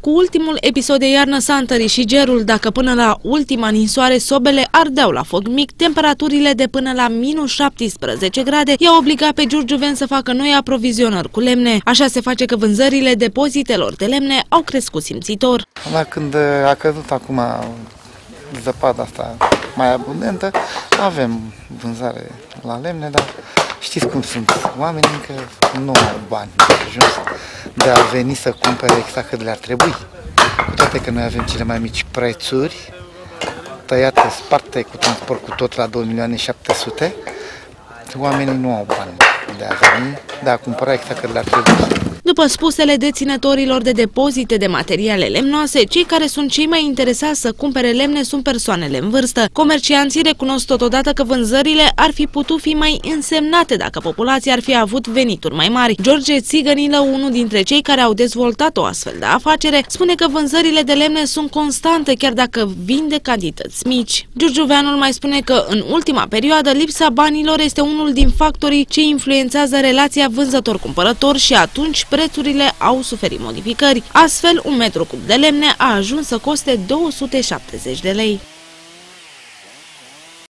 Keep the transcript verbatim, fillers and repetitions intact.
cu ultimul episod de iarnă s-a întărit și gerul. Dacă până la ultima ninsoare sobele ardeau la foc mic, temperaturile de până la minus șaptesprezece grade i-au obligat pe giurgiuveni să facă noi aprovizionări cu lemne. Așa se face că vânzările depozitelor de lemne au crescut simțitor. La când a căzut acum zăpada asta mai abundentă, avem vânzare la lemne, dar știți cum sunt oamenii, că nu au bani de ajuns de a veni să cumpere exact cât le-ar trebui. Cu toate că noi avem cele mai mici prețuri, tăiate, sparte cu transport cu tot la două milioane șapte sute, oamenii nu au bani de a veni, de a cumpăra exact cât le-ar trebui. După spusele deținătorilor de depozite de materiale lemnoase, cei care sunt cei mai interesați să cumpere lemne sunt persoanele în vârstă. Comercianții recunosc totodată că vânzările ar fi putut fi mai însemnate dacă populația ar fi avut venituri mai mari. George Țigănilă, unul dintre cei care au dezvoltat o astfel de afacere, spune că vânzările de lemne sunt constante chiar dacă vin de cantități mici. Giurgiuveanul mai spune că în ultima perioadă lipsa banilor este unul din factorii ce influențează relația vânzător-cumpărător și atunci prețurile au suferit modificări. Astfel, un metru cub de lemne a ajuns să coste două sute șaptezeci de lei.